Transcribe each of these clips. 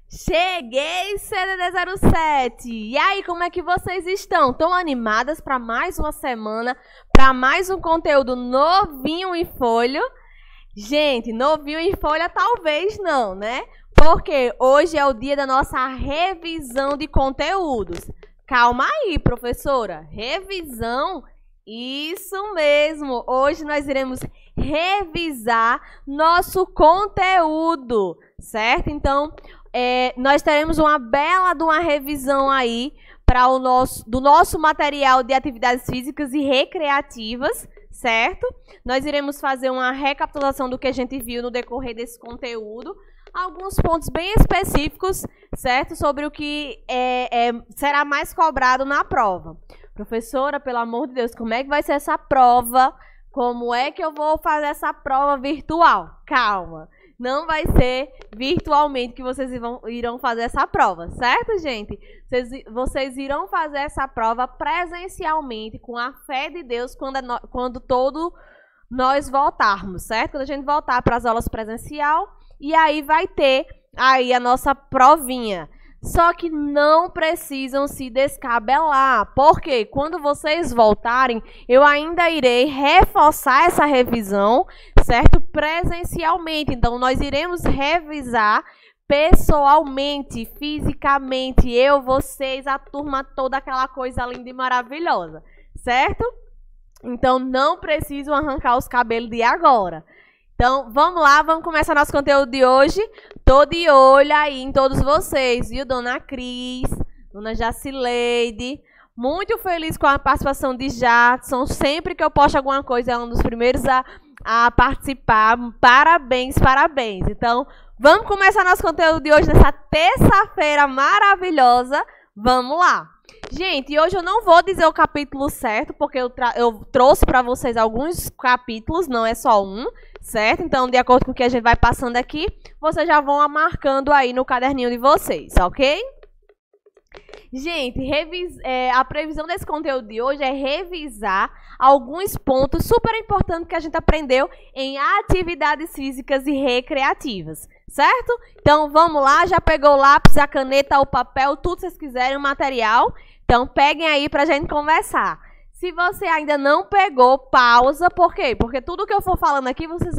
Cheguei, CDD07! E aí, como é que vocês estão? Estão animadas para mais uma semana, para mais um conteúdo novinho em folha? Gente, novinho em folha talvez não, né? Porque hoje é o dia da nossa revisão de conteúdos. Calma aí, professora. Revisão? Isso mesmo. Hoje nós iremos revisar nosso conteúdo, certo? Então, nós teremos uma bela de uma revisão aí do nosso material de atividades físicas e recreativas, certo? Nós iremos fazer uma recapitulação do que a gente viu no decorrer desse conteúdo, alguns pontos bem específicos, certo? Sobre o que será mais cobrado na prova. Professora, pelo amor de Deus, como é que vai ser essa prova? Como é que eu vou fazer essa prova virtual? Calma. Não vai ser virtualmente que vocês irão fazer essa prova, certo, gente? Vocês irão fazer essa prova presencialmente, com a fé de Deus, quando todos nós voltarmos, certo? Quando a gente voltar para as aulas presencial, e aí vai ter aí a nossa provinha. Só que não precisam se descabelar, porque quando vocês voltarem, eu ainda irei reforçar essa revisão, certo? Presencialmente. Então, nós iremos revisar pessoalmente, fisicamente, eu, vocês, a turma toda, aquela coisa linda e maravilhosa, certo? Então, não precisam arrancar os cabelos de agora. Então, vamos lá, vamos começar nosso conteúdo de hoje. Tô de olho aí em todos vocês, viu? Dona Cris, Dona Jacileide. Muito feliz com a participação de Jadson. Sempre que eu posto alguma coisa, é um dos primeiros a participar. Parabéns, parabéns. Então, vamos começar nosso conteúdo de hoje, nessa terça-feira maravilhosa. Vamos lá. Gente, hoje eu não vou dizer o capítulo certo, porque eu trouxe para vocês alguns capítulos, não é só um, certo? Então, de acordo com o que a gente vai passando aqui, vocês já vão marcando aí no caderninho de vocês, ok? Gente, a previsão desse conteúdo de hoje é revisar alguns pontos super importantes que a gente aprendeu em atividades físicas e recreativas, certo? Então, vamos lá, já pegou o lápis, a caneta, o papel, tudo que vocês quiserem, o material. Então, peguem aí pra gente conversar. Se você ainda não pegou, pausa. Por quê? Porque tudo que eu for falando aqui, vocês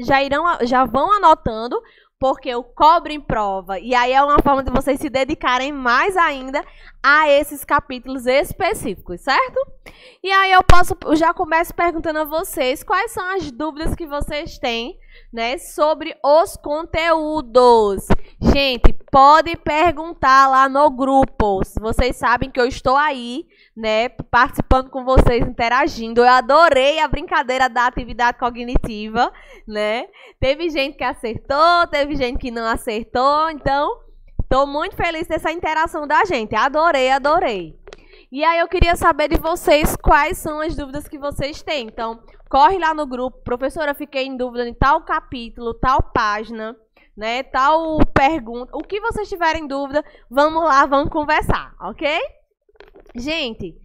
já vão anotando, porque eu cobro em prova. E aí é uma forma de vocês se dedicarem mais ainda a esses capítulos específicos, certo? E aí eu já começo perguntando a vocês quais são as dúvidas que vocês têm, né, sobre os conteúdos. Gente, pode perguntar lá no grupo. Vocês sabem que eu estou aí, né, participando com vocês, interagindo. Eu adorei a brincadeira da atividade cognitiva, né? Teve gente que acertou, teve gente que não acertou. Então, estou muito feliz dessa interação da gente. Adorei, adorei. E aí eu queria saber de vocês quais são as dúvidas que vocês têm. Então, corre lá no grupo. Professora, fiquei em dúvida em tal capítulo, tal página, né, tal pergunta. O que vocês tiverem dúvida, vamos lá, vamos conversar, ok? Gente,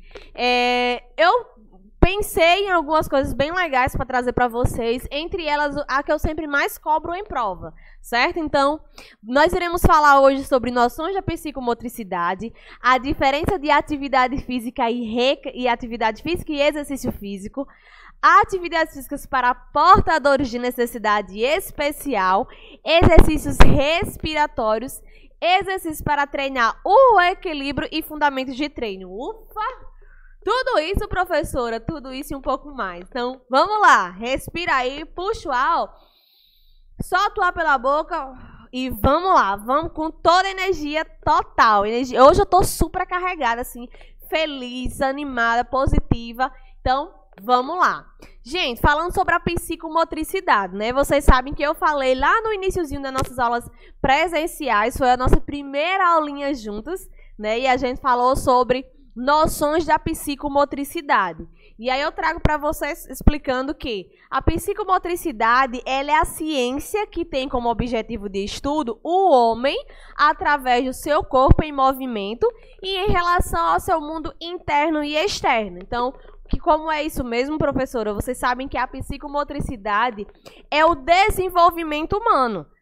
eu pensei em algumas coisas bem legais para trazer para vocês, entre elas a que eu sempre mais cobro em prova, certo? Então, nós iremos falar hoje sobre noções da psicomotricidade, a diferença de atividade física e atividade física e exercício físico, atividades físicas para portadores de necessidade especial, exercícios respiratórios, exercícios para treinar o equilíbrio e fundamentos de treino. Ufa! Tudo isso, professora, tudo isso e um pouco mais. Então, vamos lá. Respira aí, puxa o ar, solta o ar pela boca e vamos lá. Vamos com toda a energia total. Hoje eu tô super carregada, assim, feliz, animada, positiva. Então, vamos lá. Gente, falando sobre a psicomotricidade, né? Vocês sabem que eu falei lá no iniciozinho das nossas aulas presenciais, foi a nossa primeira aulinha juntas, né? E a gente falou sobre noções da psicomotricidade. E aí eu trago para vocês explicando que a psicomotricidade, ela é a ciência que tem como objetivo de estudo o homem através do seu corpo em movimento e em relação ao seu mundo interno e externo. Então, como é isso mesmo, professora? Vocês sabem que a psicomotricidade é o desenvolvimento humano,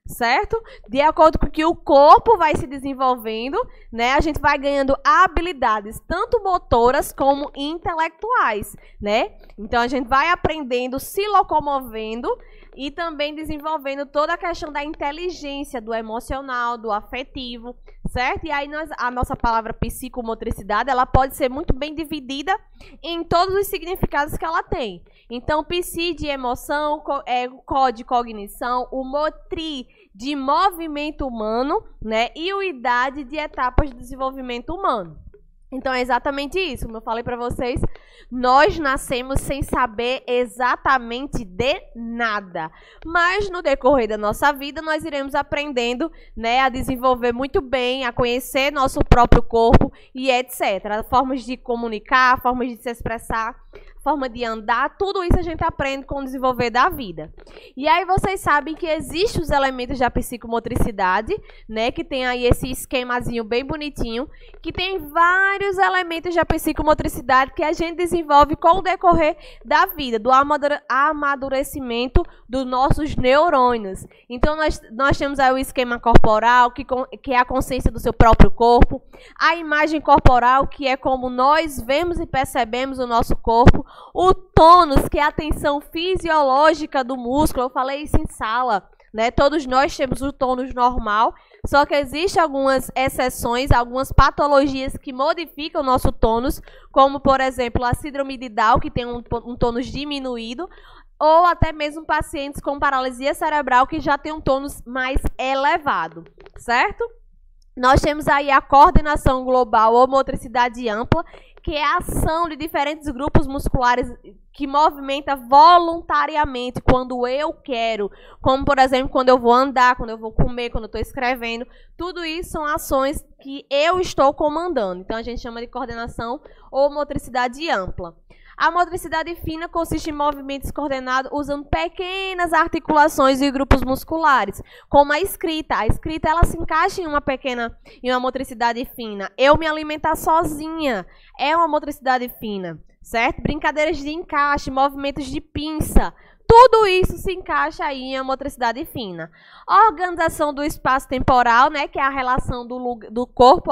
certo? De acordo com que o corpo vai se desenvolvendo, né, a gente vai ganhando habilidades tanto motoras como intelectuais, né? Então a gente vai aprendendo, se locomovendo e também desenvolvendo toda a questão da inteligência, do emocional, do afetivo, certo? E aí a nossa palavra psicomotricidade, ela pode ser muito bem dividida em todos os significados que ela tem. Então, psi de emoção, co de cognição, o motri de movimento humano, né? E o idade de etapas de desenvolvimento humano. Então, é exatamente isso. Como eu falei para vocês, nós nascemos sem saber exatamente de nada. Mas, no decorrer da nossa vida, nós iremos aprendendo, né, a desenvolver muito bem, a conhecer nosso próprio corpo e etc. Formas de comunicar, formas de se expressar, forma de andar, tudo isso a gente aprende com o desenvolver da vida. E aí vocês sabem que existem os elementos da psicomotricidade, né, que tem aí esse esquemazinho bem bonitinho, que tem vários elementos da psicomotricidade que a gente desenvolve com o decorrer da vida, do amadurecimento dos nossos neurônios. Então nós temos aí o esquema corporal, que é a consciência do seu próprio corpo, a imagem corporal, que é como nós vemos e percebemos o nosso corpo, o tônus, que é a tensão fisiológica do músculo. Eu falei isso em sala, né? Todos nós temos o tônus normal, só que existem algumas exceções, algumas patologias que modificam o nosso tônus, como, por exemplo, a síndrome de Down, que tem um tônus diminuído, ou até mesmo pacientes com paralisia cerebral, que já tem um tônus mais elevado, certo? Nós temos aí a coordenação global ou motricidade ampla, que é a ação de diferentes grupos musculares que movimenta voluntariamente quando eu quero, como, por exemplo, quando eu vou andar, quando eu vou comer, quando eu estou escrevendo. Tudo isso são ações que eu estou comandando. Então, a gente chama de coordenação ou motricidade ampla. A motricidade fina consiste em movimentos coordenados usando pequenas articulações e grupos musculares, como a escrita. A escrita, ela se encaixa em uma motricidade fina. Eu me alimentar sozinha é uma motricidade fina, certo? Brincadeiras de encaixe, movimentos de pinça. Tudo isso se encaixa aí em uma motricidade fina. A organização do espaço temporal, né, que é a relação do corpo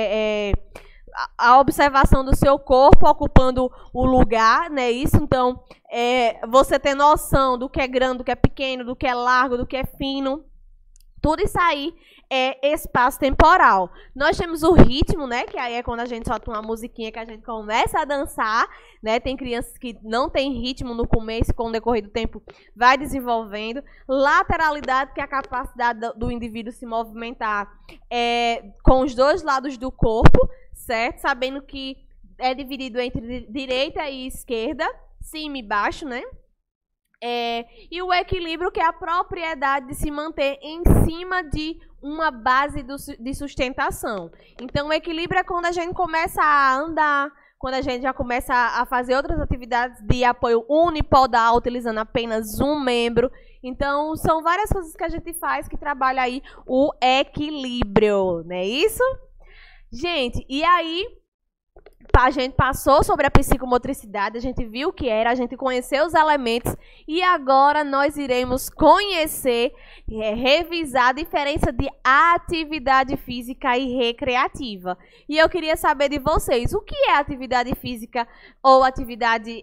a observação do seu corpo ocupando o lugar, né? Isso, então, você ter noção do que é grande, do que é pequeno, do que é largo, do que é fino. Tudo isso aí é espaço temporal. Nós temos o ritmo, né? Que aí é quando a gente solta uma musiquinha que a gente começa a dançar, né? Tem crianças que não têm ritmo no começo, com o decorrer do tempo vai desenvolvendo. Lateralidade, que é a capacidade do indivíduo se movimentar com os dois lados do corpo, certo? Sabendo que é dividido entre direita e esquerda, cima e baixo, né? E o equilíbrio, que é a propriedade de se manter em cima de uma base de sustentação. Então, o equilíbrio é quando a gente começa a andar, quando a gente já começa a fazer outras atividades de apoio unipodal, utilizando apenas um membro. Então, são várias coisas que a gente faz que trabalha aí o equilíbrio, não é isso? Gente, e aí a gente passou sobre a psicomotricidade, a gente viu o que era, a gente conheceu os elementos e agora nós iremos conhecer, revisar a diferença de atividade física e recreativa. E eu queria saber de vocês, o que é atividade física ou atividade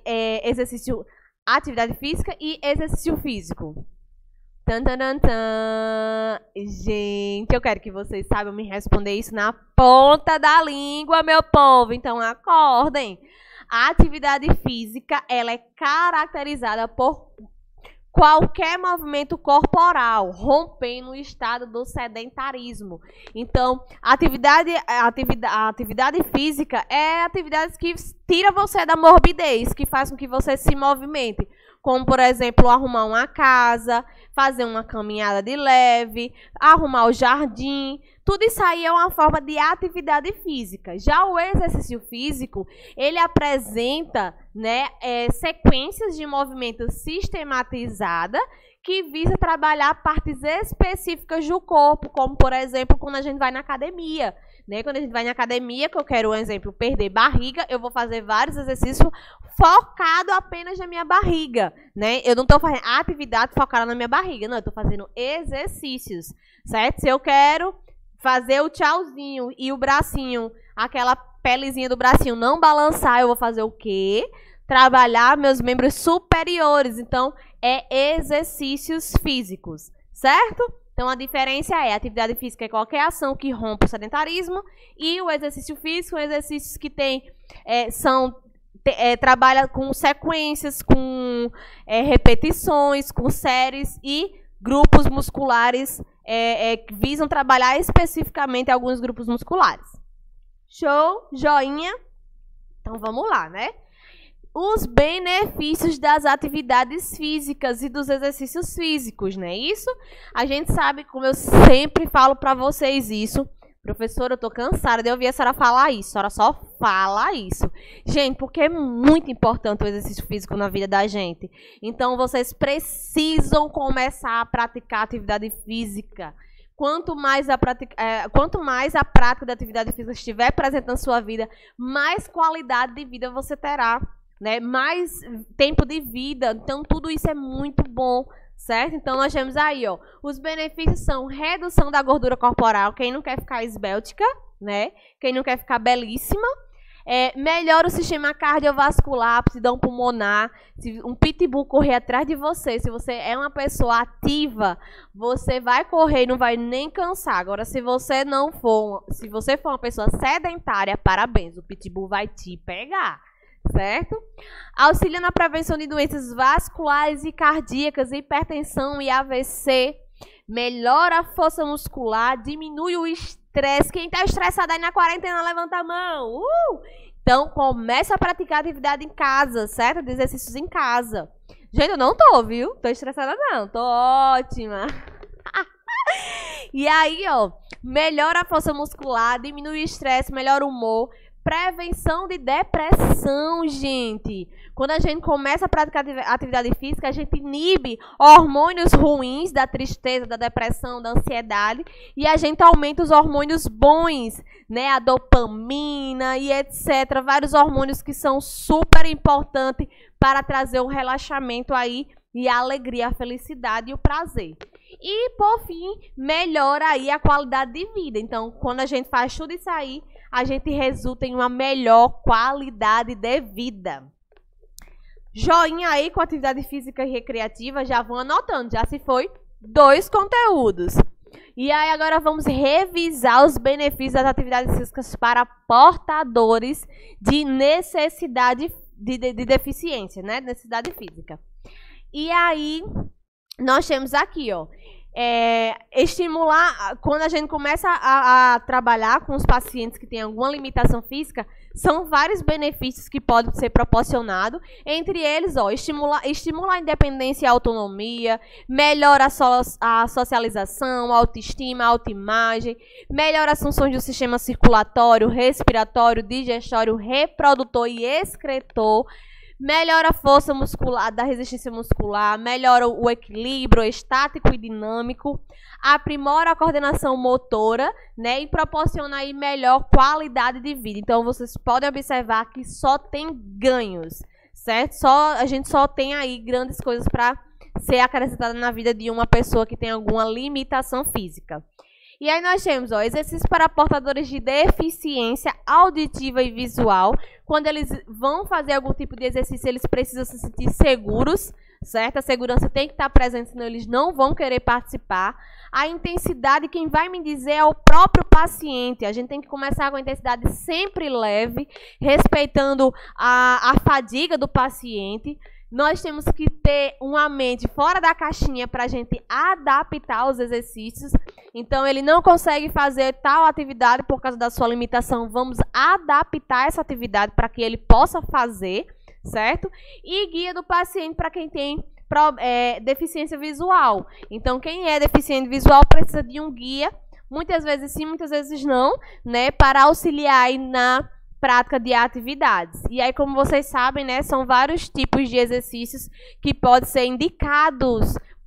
física e exercício físico? Tan, tan, tan, tan. Gente, eu quero que vocês saibam me responder isso na ponta da língua, meu povo. Então, acordem. A atividade física, ela é caracterizada por qualquer movimento corporal, rompendo o estado do sedentarismo. Então, a atividade física é atividades que tira você da morbidez, que faz com que você se movimente. Como, por exemplo, arrumar uma casa, fazer uma caminhada de leve, arrumar o jardim. Tudo isso aí é uma forma de atividade física. Já o exercício físico, ele apresenta, né, sequências de movimento sistematizada que visa trabalhar partes específicas do corpo, como, por exemplo, quando a gente vai na academia, né? Quando a gente vai na academia, que eu quero, um exemplo, perder barriga, eu vou fazer vários exercícios focado apenas na minha barriga, né? Eu não estou fazendo atividade focada na minha barriga, não, eu estou fazendo exercícios, certo? Se eu quero fazer o tchauzinho e o bracinho, aquela pelezinha do bracinho não balançar, eu vou fazer o quê? Trabalhar meus membros superiores. Então, é exercícios físicos, certo? Então, a diferença é, a atividade física é qualquer ação que rompa o sedentarismo e o exercício físico, exercícios que trabalha com sequências, com repetições, com séries e grupos musculares que visam trabalhar especificamente alguns grupos musculares. Show? Joinha? Então, vamos lá, né? Os benefícios das atividades físicas e dos exercícios físicos, não é isso? A gente sabe, como eu sempre falo para vocês isso, professora, eu tô cansada de ouvir a senhora falar isso, a senhora só fala isso. Gente, porque é muito importante o exercício físico na vida da gente. Então, vocês precisam começar a praticar atividade física. Quanto mais a prática da atividade física estiver presente na sua vida, mais qualidade de vida você terá, né? Mais tempo de vida. Então, tudo isso é muito bom, certo? Então, nós temos aí, ó, os benefícios são redução da gordura corporal, quem não quer ficar esbéltica, né? Quem não quer ficar belíssima. Melhora o sistema cardiovascular, aptidão pulmonar. Se um pitbull correr atrás de você, se você é uma pessoa ativa, você vai correr e não vai nem cansar. Agora, se você for uma pessoa sedentária, parabéns, o pitbull vai te pegar, certo? Auxilia na prevenção de doenças vasculares e cardíacas, hipertensão e AVC. Melhora a força muscular, diminui o estresse. Quem está estressado aí na quarentena, levanta a mão. Então, comece a praticar atividade em casa, certo? De exercícios em casa. Gente, eu não tô, viu? Tô estressada não, tô ótima. E aí, ó, melhora a força muscular, diminui o estresse, melhora o humor. Prevenção de depressão, gente. Quando a gente começa a praticar atividade física, a gente inibe hormônios ruins da tristeza, da depressão, da ansiedade. E a gente aumenta os hormônios bons, né? A dopamina e etc. Vários hormônios que são super importantes para trazer o relaxamento aí e a alegria, a felicidade e o prazer. E, por fim, melhora aí a qualidade de vida. Então, quando a gente faz tudo isso aí, a gente resulta em uma melhor qualidade de vida. Joinha aí com atividade física e recreativa, já vão anotando, já se foi 2 conteúdos. E aí agora vamos revisar os benefícios das atividades físicas para portadores de necessidade de deficiência, né? Necessidade física. E aí nós temos aqui, ó, estimular, quando a gente começa a trabalhar com os pacientes que têm alguma limitação física, são vários benefícios que podem ser proporcionados, entre eles, ó, estimular a independência e a autonomia, melhora a socialização, a autoestima, a autoimagem, melhora as funções do sistema circulatório, respiratório, digestório, reprodutor e excretor, melhora a força muscular, da resistência muscular, melhora o equilíbrio estático e dinâmico, aprimora a coordenação motora, né, e proporciona aí melhor qualidade de vida. Então, vocês podem observar que só tem ganhos, certo? A gente só tem aí grandes coisas para ser acrescentada na vida de uma pessoa que tem alguma limitação física. E aí nós temos, ó, exercícios para portadores de deficiência auditiva e visual. Quando eles vão fazer algum tipo de exercício, eles precisam se sentir seguros, certo? A segurança tem que estar presente, senão eles não vão querer participar. A intensidade, quem vai me dizer é o próprio paciente. A gente tem que começar com a intensidade sempre leve, respeitando a fadiga do paciente. Nós temos que ter uma mente fora da caixinha para a gente adaptar os exercícios. Então, ele não consegue fazer tal atividade por causa da sua limitação. Vamos adaptar essa atividade para que ele possa fazer, certo? E guia do paciente para quem tem deficiência visual. Então, quem é deficiente visual precisa de um guia, muitas vezes sim, muitas vezes não, né? Para auxiliar aí na prática de atividades. E aí, como vocês sabem, né, são vários tipos de exercícios que podem ser indicados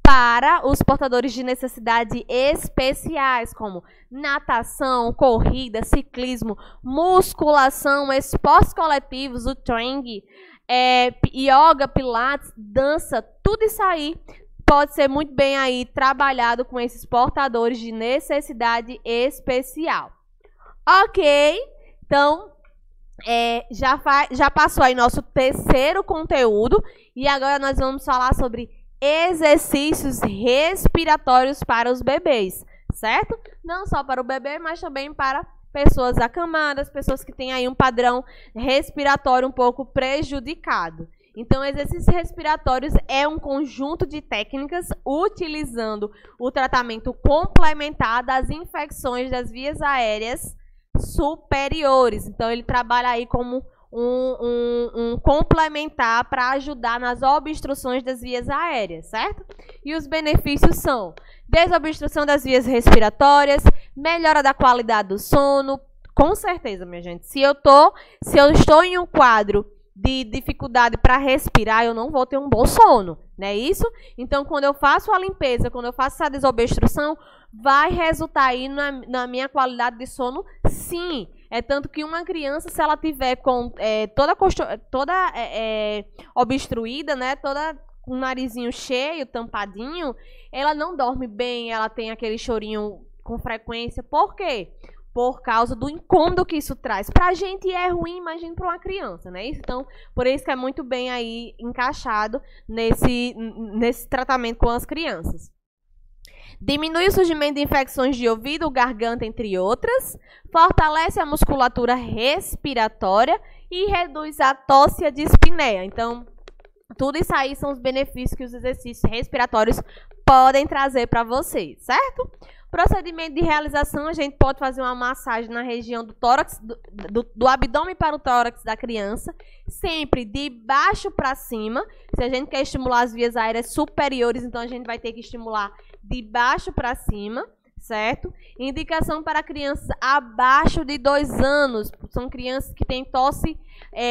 para os portadores de necessidades especiais, como natação, corrida, ciclismo, musculação, esportes coletivos, o Trang, yoga, pilates, dança, tudo isso aí pode ser muito bem aí trabalhado com esses portadores de necessidade especial. Ok, então já passou aí nosso terceiro conteúdo e agora nós vamos falar sobre exercícios respiratórios para os bebês, certo? Não só para o bebê, mas também para pessoas acamadas, pessoas que têm aí um padrão respiratório um pouco prejudicado. Então, exercícios respiratórios é um conjunto de técnicas utilizando o tratamento complementar das infecções das vias aéreas superiores. Então, ele trabalha aí como um complementar para ajudar nas obstruções das vias aéreas, certo? E os benefícios são desobstrução das vias respiratórias, melhora da qualidade do sono, com certeza, minha gente. Se eu estou em um quadro de dificuldade para respirar, eu não vou ter um bom sono, não é isso? Então, quando eu faço a limpeza, quando eu faço essa desobstrução, vai resultar aí na minha qualidade de sono, sim. É tanto que uma criança, se ela tiver com toda obstruída, né, toda com o narizinho cheio, tampadinho, ela não dorme bem, ela tem aquele chorinho com frequência. Por quê? Por causa do incômodo que isso traz. Pra gente é ruim, imagina para uma criança, né? Então, por isso que é muito bem aí encaixado nesse tratamento com as crianças. Diminui o surgimento de infecções de ouvido, garganta, entre outras. Fortalece a musculatura respiratória e reduz a tosse e a dispneia. Então, tudo isso aí são os benefícios que os exercícios respiratórios podem trazer para vocês, certo? Procedimento de realização, a gente pode fazer uma massagem na região do tórax, do abdômen para o tórax da criança, sempre de baixo para cima. Se a gente quer estimular as vias aéreas superiores, então a gente vai ter que estimular de baixo para cima, certo? Indicação para crianças abaixo de 2 anos. São crianças que têm tosse,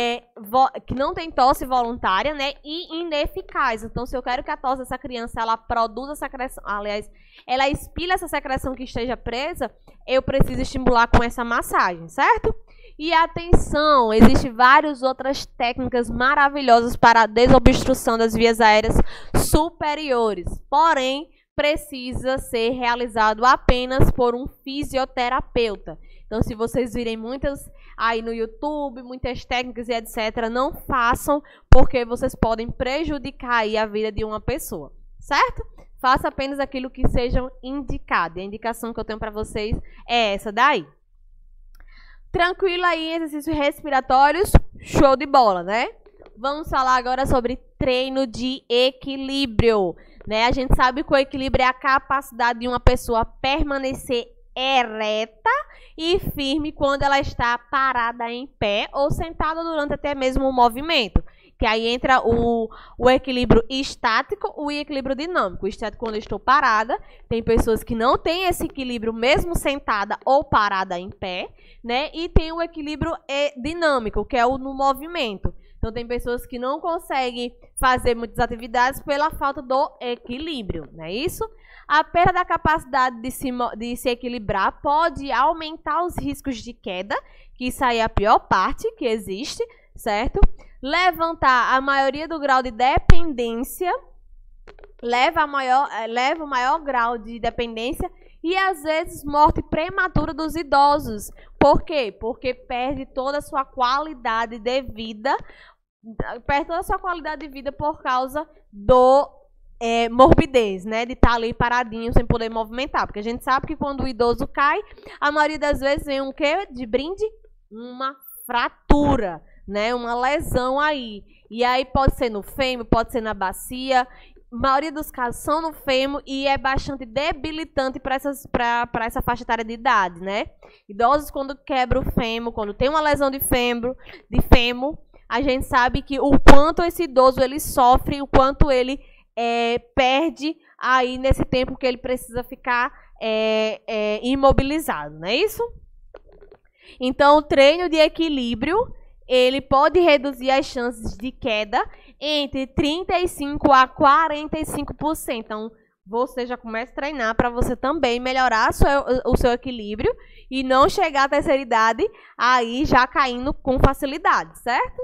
que não tem tosse voluntária, né? E ineficaz. Então, se eu quero que a tosse dessa criança ela produza secreção, aliás, ela expila essa secreção que esteja presa, eu preciso estimular com essa massagem, certo? E atenção, existem várias outras técnicas maravilhosas para a desobstrução das vias aéreas superiores. Porém, precisa ser realizado apenas por um fisioterapeuta. Então, se vocês virem muitas aí no YouTube, muitas técnicas e etc., não façam, porque vocês podem prejudicar aí a vida de uma pessoa, certo? Faça apenas aquilo que sejam indicado. E a indicação que eu tenho para vocês é essa daí. Tranquilo aí, exercícios respiratórios, show de bola, né? Vamos falar agora sobre treino de equilíbrio. Né? A gente sabe que o equilíbrio é a capacidade de uma pessoa permanecer ereta e firme quando ela está parada em pé ou sentada durante até mesmo o movimento. Que aí entra o equilíbrio estático e o equilíbrio dinâmico. O estático, quando eu estou parada, tem pessoas que não têm esse equilíbrio mesmo sentada ou parada em pé, né? E tem o equilíbrio dinâmico, que é o no movimento. Então, tem pessoas que não conseguem fazer muitas atividades pela falta do equilíbrio, não é isso? A perda da capacidade de se equilibrar pode aumentar os riscos de queda, que isso aí é a pior parte que existe, certo? Levantar a maioria do grau de dependência, leva o maior grau de dependência e, às vezes, morte prematura dos idosos. Por quê? Porque perde toda a sua qualidade de vida, por causa do morbidez, né? De estar ali paradinho sem poder movimentar. Porque a gente sabe que quando o idoso cai, a maioria das vezes vem um quê? De brinde? Uma fratura, né? Uma lesão aí. E aí pode ser no fêmur, pode ser na bacia. A maioria dos casos são no fêmur e é bastante debilitante para essa faixa etária de idade, né? Idosos, quando quebra o fêmur, quando tem uma lesão de fêmur, a gente sabe que o quanto esse idoso ele sofre, o quanto ele perde aí nesse tempo que ele precisa ficar imobilizado, não é isso? Então, o treino de equilíbrio, ele pode reduzir as chances de queda entre 35% a 45%. Então, você já começa a treinar para você também melhorar o seu equilíbrio e não chegar à terceira idade aí já caindo com facilidade, certo?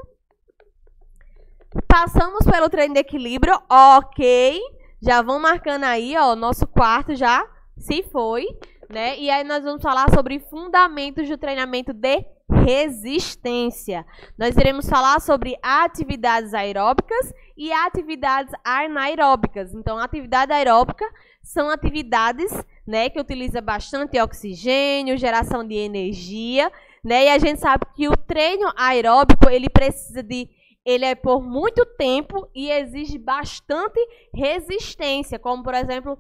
Passamos pelo treino de equilíbrio, ok. Já vão marcando aí, ó, nosso quarto já se foi, né? E aí nós vamos falar sobre fundamentos do treinamento de resistência. Nós iremos falar sobre atividades aeróbicas e atividades anaeróbicas. Então, atividade aeróbica são atividades, né, que utilizam bastante oxigênio, geração de energia, né? E a gente sabe que o treino aeróbico, ele é por muito tempo e exige bastante resistência, como, por exemplo,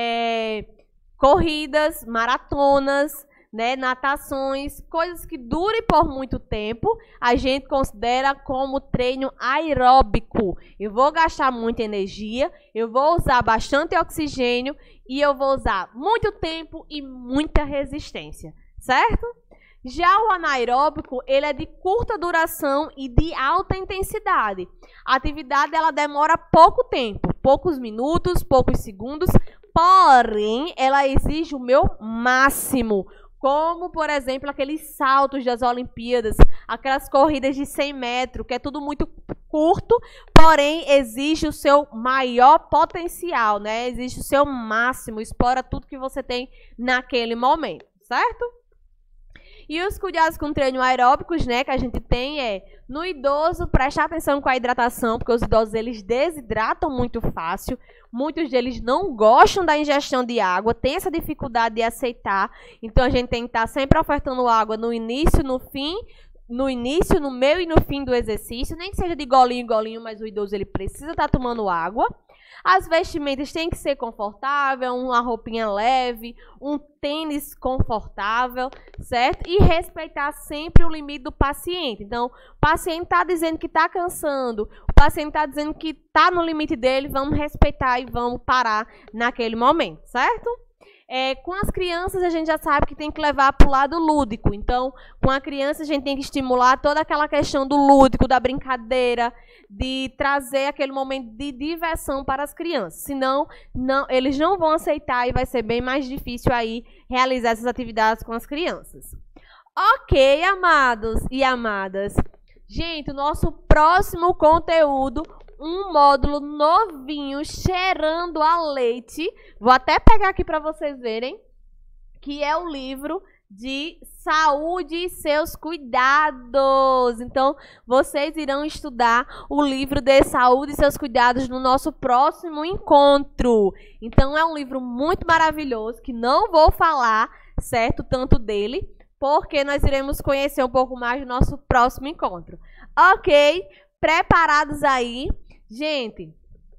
corridas, maratonas, né, natações, coisas que durem por muito tempo, a gente considera como treino aeróbico. Eu vou gastar muita energia, eu vou usar bastante oxigênio e eu vou usar muito tempo e muita resistência, certo? Já o anaeróbico, ele é de curta duração e de alta intensidade. A atividade ela demora pouco tempo, poucos minutos, poucos segundos, porém, ela exige o meu máximo. Como, por exemplo, aqueles saltos das Olimpíadas, aquelas corridas de 100 metros, que é tudo muito curto, porém exige o seu maior potencial, né? Exige o seu máximo, explora tudo que você tem naquele momento, certo? E os cuidados com treino aeróbicos, né, que a gente tem no idoso, prestar atenção com a hidratação, porque os idosos eles desidratam muito fácil. Muitos deles não gostam da ingestão de água, tem essa dificuldade de aceitar. Então, a gente tem que estar sempre ofertando água no início, no fim, no início, no meio e no fim do exercício. Nem que seja de golinho em golinho, mas o idoso ele precisa estar tomando água. As vestimentas têm que ser confortáveis, uma roupinha leve, um tênis confortável, certo? E respeitar sempre o limite do paciente. Então, o paciente está dizendo que está cansando, o paciente está dizendo que está no limite dele, vamos respeitar e vamos parar naquele momento, certo? Com as crianças, a gente já sabe que tem que levar para o lado lúdico. Então, com a criança, a gente tem que estimular toda aquela questão do lúdico, da brincadeira, de trazer aquele momento de diversão para as crianças. Senão, eles não vão aceitar e vai ser bem mais difícil aí realizar essas atividades com as crianças. Ok, amados e amadas. Gente, o nosso próximo conteúdo, um módulo novinho, cheirando a leite. Vou até pegar aqui para vocês verem, que é o livro de Saúde e Seus Cuidados. Então, vocês irão estudar o livro de Saúde e Seus Cuidados no nosso próximo encontro. Então, é um livro muito maravilhoso, que não vou falar, certo, tanto dele, porque nós iremos conhecer um pouco mais do nosso próximo encontro. Ok? Preparados aí? Gente,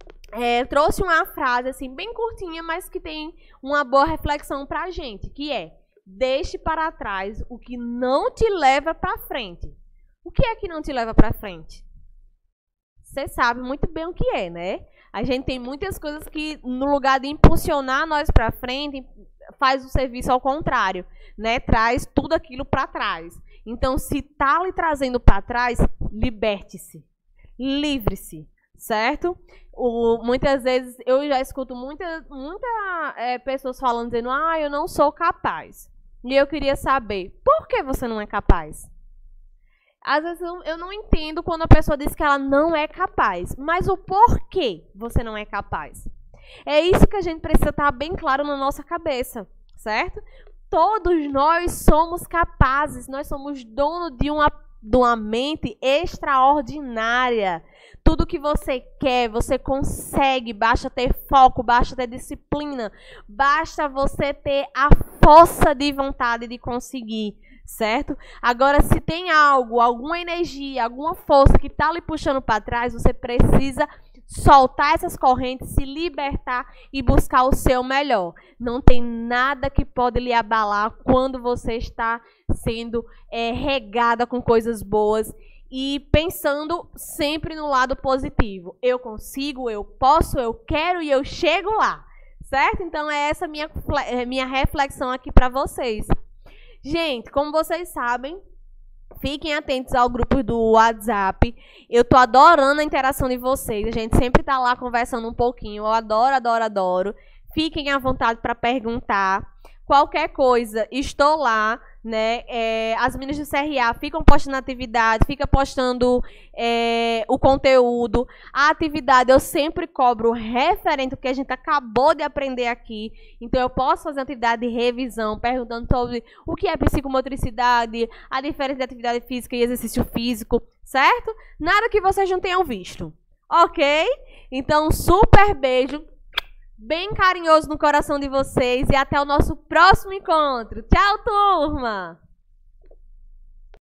trouxe uma frase assim bem curtinha, mas que tem uma boa reflexão para a gente, que é: deixe para trás o que não te leva para frente. O que é que não te leva para frente? Você sabe muito bem o que é, né? A gente tem muitas coisas que, no lugar de impulsionar nós para frente, faz o serviço ao contrário, né? Traz tudo aquilo para trás. Então, se está lhe trazendo para trás, liberte-se, livre-se. Certo? Muitas vezes eu já escuto muitas pessoas falando, dizendo: eu não sou capaz. E eu queria saber, por que você não é capaz? Às vezes eu não entendo quando a pessoa diz que ela não é capaz, mas o porquê você não é capaz. É isso que a gente precisa estar bem claro na nossa cabeça, certo? Todos nós somos capazes, nós somos dono de uma mente extraordinária. Tudo que você quer, você consegue. Basta ter foco, basta ter disciplina, basta você ter a força de vontade de conseguir, certo? Agora, se tem algo, alguma energia, alguma força que está lhe puxando para trás, você precisa soltar essas correntes, se libertar e buscar o seu melhor. Não tem nada que pode lhe abalar quando você está sendo regada com coisas boas e pensando sempre no lado positivo. Eu consigo, eu posso, eu quero e eu chego lá, certo? Então, é essa minha reflexão aqui para vocês. Gente, como vocês sabem, fiquem atentos ao grupo do WhatsApp. Eu tô adorando a interação de vocês. A gente sempre tá lá conversando um pouquinho. Eu adoro, adoro, adoro. fiquem à vontade para perguntar. Qualquer coisa, estou lá, né? As meninas do CRA ficam postando atividade, ficam postando o conteúdo. A atividade eu sempre cobro referente ao que a gente acabou de aprender aqui. Então, eu posso fazer uma atividade de revisão, perguntando sobre o que é psicomotricidade, a diferença de atividade física e exercício físico, certo? Nada que vocês não tenham visto, ok? Então, super beijo. Bem carinhoso no coração de vocês e até o nosso próximo encontro. Tchau, turma!